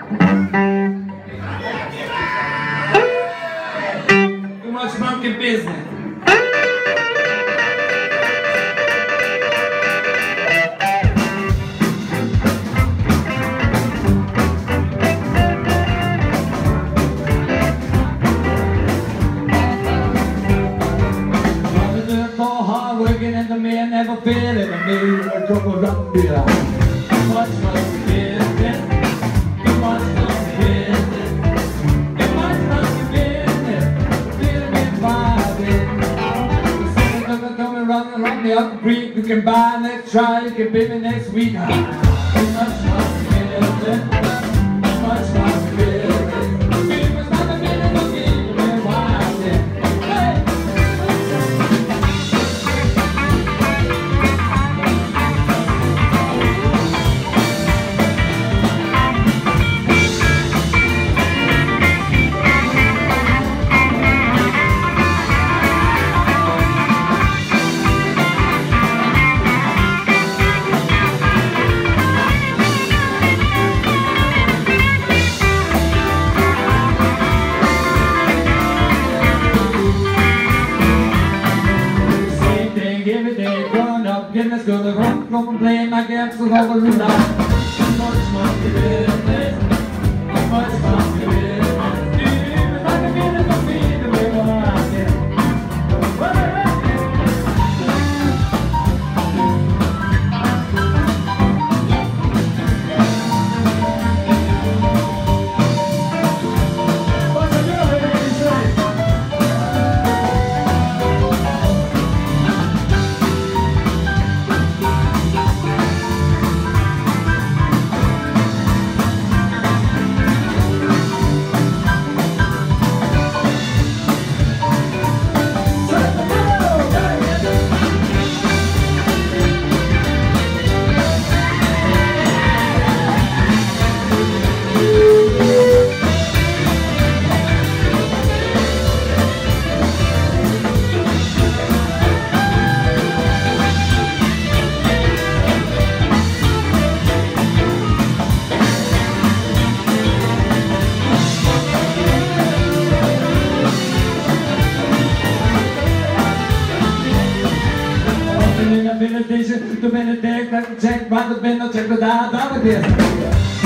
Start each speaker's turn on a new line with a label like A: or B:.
A: Too much monkey business.
B: And the man never feel it, and me a trouble run be like. Too much monkey business, too much monkey business, too much monkey business, feel me vibing. The second look coming round the up creek, you can buy next try, you can pay me next week. Too much monkey business, too much monkey business. Goodness, go to rock, go and play my games, go over the line. Too much monkey business, too much monkey business. If I can feel it, I'll feel the way I can. What's the deal, ladies? To Benedict, check by the bin, check the dial,